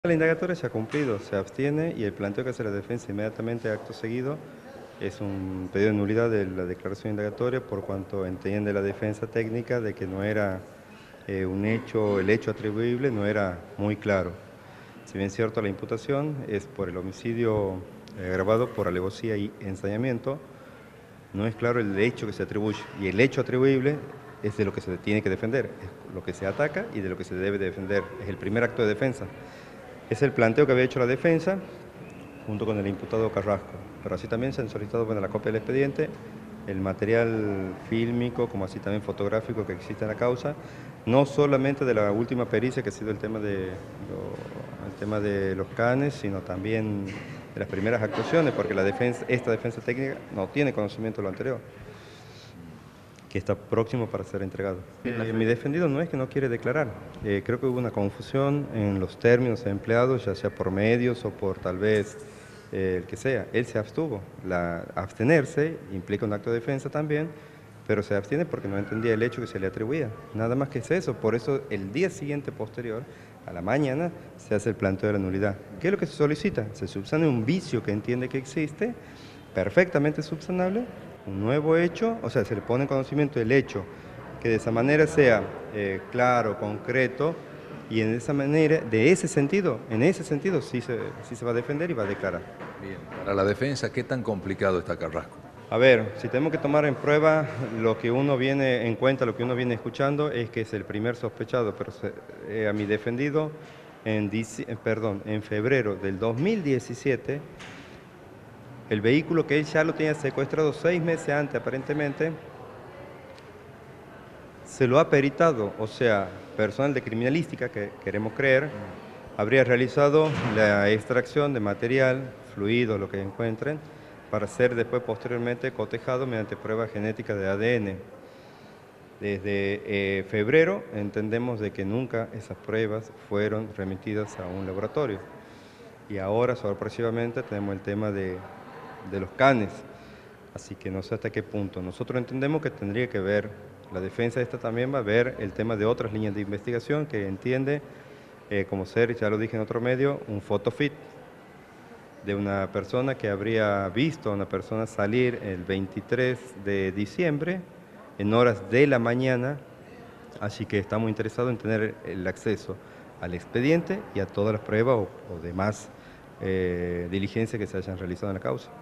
La indagatoria se ha cumplido, se abstiene y el planteo que hace la defensa inmediatamente acto seguido es un pedido de nulidad de la declaración indagatoria por cuanto entiende la defensa técnica de que no era un hecho, el hecho atribuible no era muy claro. Si bien es cierto la imputación es por el homicidio agravado por alevosía y ensañamiento, no es claro el hecho que se atribuye y el hecho atribuible es de lo que se tiene que defender, es lo que se ataca y de lo que se debe defender, es el primer acto de defensa. Es el planteo que había hecho la defensa junto con el imputado Carrasco, pero así también se han solicitado la copia del expediente, el material fílmico como así también fotográfico que existe en la causa, no solamente de la última pericia que ha sido el tema de los canes, sino también de las primeras actuaciones, porque esta defensa técnica no tiene conocimiento de lo anterior, que está próximo para ser entregado. Mi defendido no es que no quiere declarar, creo que hubo una confusión en los términos empleados, ya sea por medios o por tal vez el que sea. Él se abstuvo, abstenerse implica un acto de defensa también, pero se abstiene porque no entendía el hecho que se le atribuía, nada más que es eso. Por eso el día siguiente posterior, a la mañana, se hace el planteo de la nulidad. ¿Qué es lo que se solicita? Se subsana un vicio que entiende que existe, perfectamente subsanable, un nuevo hecho, o sea, se le pone en conocimiento el hecho, que de esa manera sea claro, concreto, y en esa manera, en ese sentido sí se va a defender y va a declarar. Bien, para la defensa, ¿qué tan complicado está Carrasco? A ver, si tenemos que tomar en prueba lo que uno viene en cuenta, lo que uno viene escuchando, es que es el primer sospechado, pero a mi defendido, en febrero del 2017, el vehículo que él ya lo tenía secuestrado 6 meses antes, aparentemente, se lo ha peritado, o sea, personal de criminalística, que queremos creer, habría realizado la extracción de material, fluido, lo que encuentren, para ser después posteriormente cotejado mediante pruebas genéticas de ADN. Desde febrero entendemos de que nunca esas pruebas fueron remitidas a un laboratorio. Y ahora, sorpresivamente, tenemos el tema de los canes. Así que no sé hasta qué punto. Nosotros entendemos que tendría que ver, la defensa esta también va a ver el tema de otras líneas de investigación que entiende como ser, ya lo dije en otro medio, un photofit de una persona que habría visto a una persona salir el 23 de diciembre en horas de la mañana, así que estamos interesados en tener el acceso al expediente y a todas las pruebas o demás diligencias que se hayan realizado en la causa.